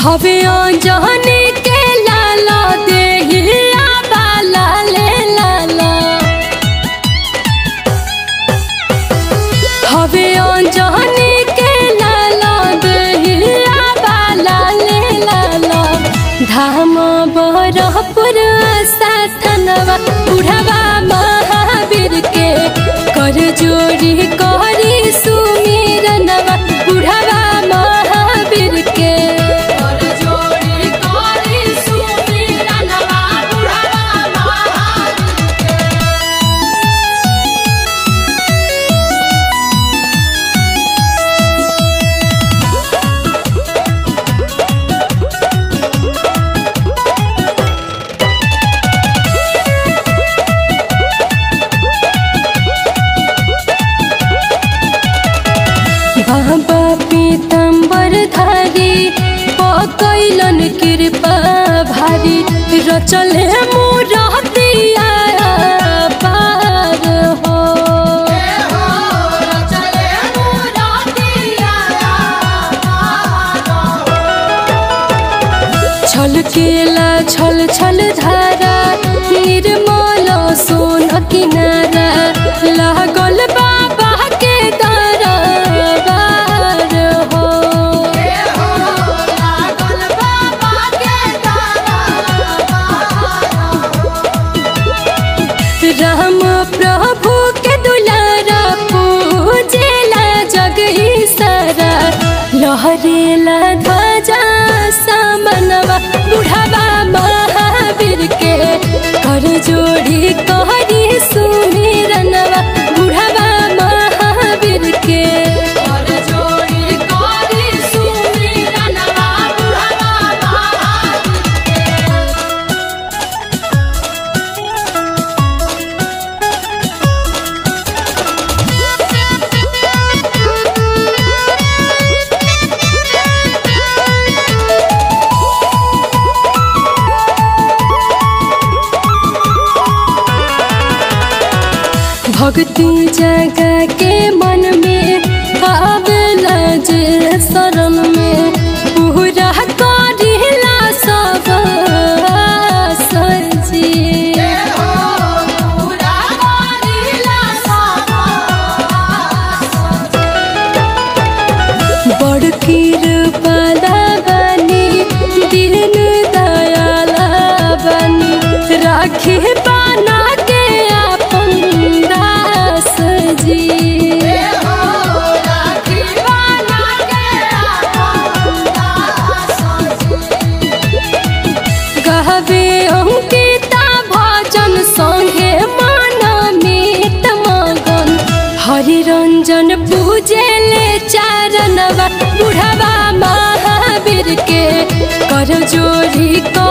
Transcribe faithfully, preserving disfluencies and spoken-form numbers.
हवे जाने के लाला देहिया बाला ले लाला हवे जाने के लाला देहिया बाला ले लाला धाम बरहपुर साथनवा बुढ़वा महावीर के कर जोड़ी करी सुमिरनवा बुढ़वा महावीर के बाबा पीतम्बर धारी पकैलन कृपा भारी रचले मुरतिया पार हो छलकेला छल छल धारा निर्मल सोन किनारा लागल बाबा के दरबार हो राम प्रभु के दुलारा पूजेला जग सारा लहरेला ध्वजा सामनवा बुढ़वा महावीर के कर जोड़ी करी सुमिरनवा बुढ़वा महावीर के कर जोड़ी करी सुमिरनवा बुढ़वा भक्ति जगा के मन में आवेला जे शरण में पूरा करिला सब सजी बड़ कृपाला बनी दीन दयाला बनी राखी बना के गहबे अंकिता भजन संगे मन मीत मगन हरि रंजन पूजेले चारणवा बुढ़वा महावीर के कर जोड़ी।